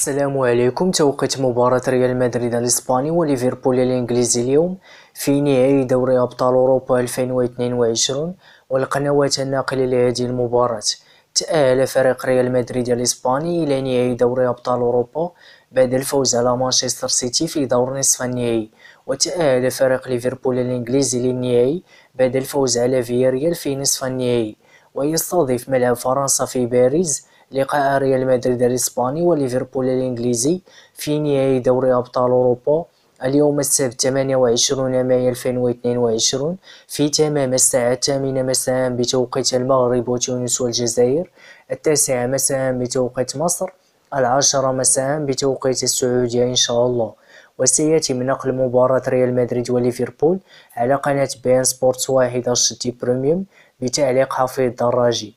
السلام عليكم. توقيت مباراة ريال مدريد الإسباني وليفربول الإنجليزي اليوم في نهائي دوري أبطال أوروبا 2022. والقنوات الناقلة لهذه المباراة: تأهل فريق ريال مدريد الإسباني إلى نهائي دوري أبطال أوروبا بعد الفوز على مانشستر سيتي في دور نصف النهائي، وتأهل فريق ليفربول الإنجليزي للنهائي بعد الفوز على فياريال في نصف النهائي. ويستضيف ملعب فرنسا في باريس لقاء ريال مدريد الإسباني وليفربول الإنجليزي في نهائي دوري أبطال أوروبا اليوم السبت 28 مايو 2022 في تمام الساعة 8 مساء بتوقيت المغرب وتونس والجزائر، 9 مساء بتوقيت مصر، 10 مساء بتوقيت السعودية إن شاء الله. وسيتم نقل مباراة ريال مدريد وليفربول على قناة بي إن سبورتس 1 HD بريميوم بتعليق حفيظ دراجي.